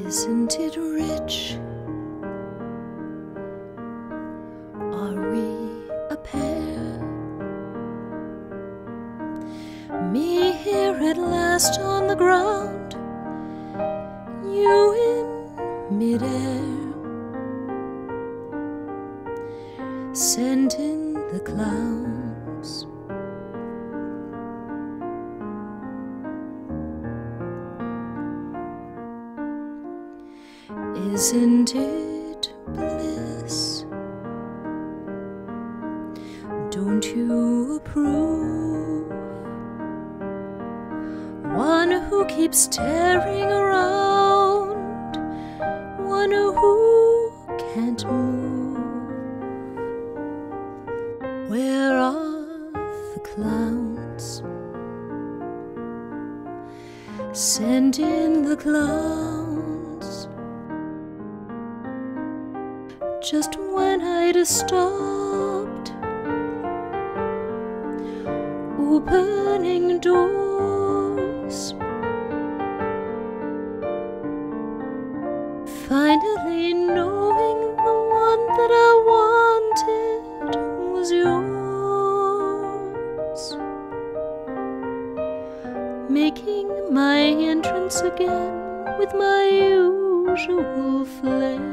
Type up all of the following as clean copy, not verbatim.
Isn't it rich? Are we a pair? Me here at last on the ground, you in midair, sent in the clouds. Isn't it bliss? Don't you approve? One who keeps staring around, one who can't move. Where are the clowns? Send in the clowns. Just when I'd stopped opening doors, finally knowing the one that I wanted was yours, making my entrance again with my usual flair,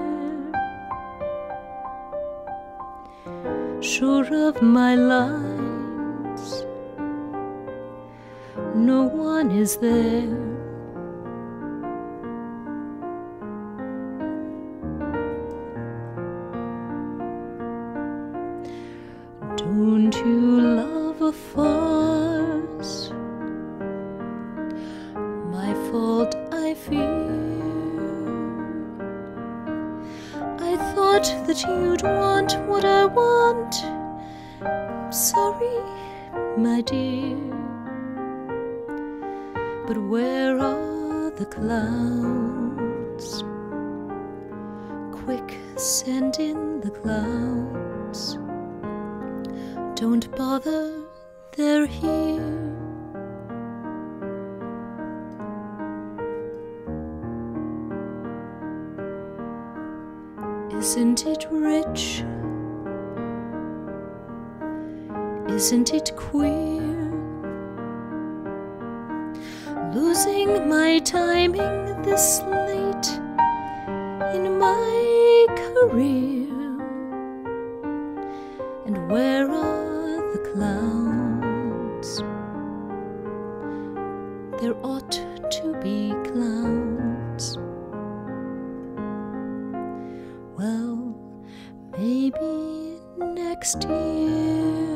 sure of my lines, no one is there. Don't you love a farce? My fault, I fear. I thought that you'd want what I want. Sorry, my dear. But where are the clouds? Quick, send in the clouds. Don't bother, they're here. Isn't it rich? Isn't it queer? Losing my timing this late in my career. And where are the clowns? There ought to be clowns. Well, maybe next year.